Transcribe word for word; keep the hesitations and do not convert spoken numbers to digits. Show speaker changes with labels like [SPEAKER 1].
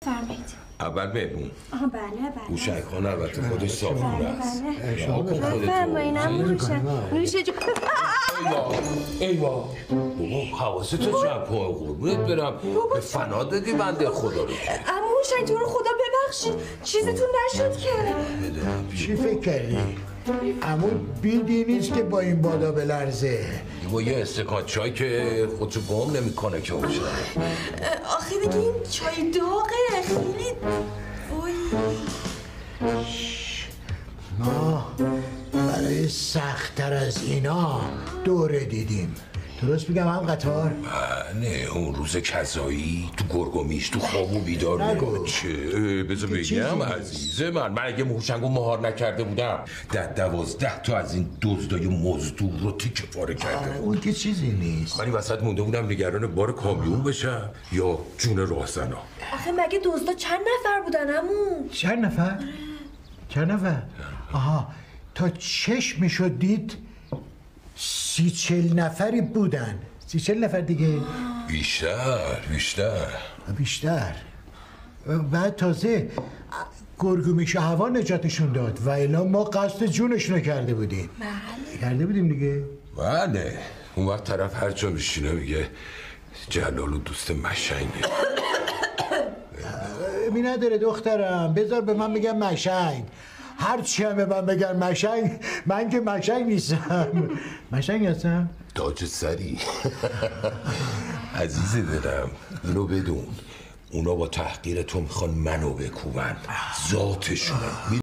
[SPEAKER 1] فرمایید.
[SPEAKER 2] اول مهمون.
[SPEAKER 1] آها بله بله.
[SPEAKER 2] موشک خان البته خودش صابونه است.
[SPEAKER 1] بله بله. فرمایید موشک. نوشه جو.
[SPEAKER 2] ایوا ایوا بابا حواستو جمع کن قربونت برم. به فنا دادی بنده خدا رو.
[SPEAKER 1] اما موشک تو رو خدا ببخشید چیزتون نشد که.
[SPEAKER 3] چی فکر کردی؟ اما بیدی نیست که با این بادا بلرزه.
[SPEAKER 2] با یه استکان چای که خودشو گم نمیکنه که باشه.
[SPEAKER 1] آخه دیگه این چای داغه خیلی. وای.
[SPEAKER 3] ما برای سخت‌تر از اینا دوره دیدیم. درست میگم هم قطار؟
[SPEAKER 2] نه اون روز کذایی تو گرگومیش تو خوابو بیدار
[SPEAKER 3] نگو.
[SPEAKER 2] چه بذار بگم عزیز من من اگه موشنگو مهار نکرده بودم ده دوازده تا از این دزدای مزدور رو تیکه پاره کرده.
[SPEAKER 3] اون که چیزی نیست.
[SPEAKER 2] من وسط مونده بودم نگران بار کامیون بشم یا جون راهزنا.
[SPEAKER 1] آخه مگه دزدا چند نفر بودن عمو؟
[SPEAKER 3] چند نفر؟ چند نفر؟ آها تا چشم میشد دید سی چل نفری بودن. سی چل نفر دیگه؟
[SPEAKER 2] بیشتر بیشتر
[SPEAKER 3] بیشتر. بعد تازه گرگومیش هوا نجاتشون داد و الا ما قصد جونشون کرده بودیم.
[SPEAKER 1] بله
[SPEAKER 3] کرده بودیم دیگه.
[SPEAKER 2] بله اون وقت طرف هر جا میشینه میگه جلال و دوست مشنگه.
[SPEAKER 3] می نداره دخترم بذار به من بگم مشنگ. هر چی هم به من بگن مشنگ من که مشنگ نیستم. مشنگ هستم؟
[SPEAKER 2] تاج سری. عزیز دلم اینو بدون اونا با تحقیر تو میخوان منو بکوبن ذاتشونه.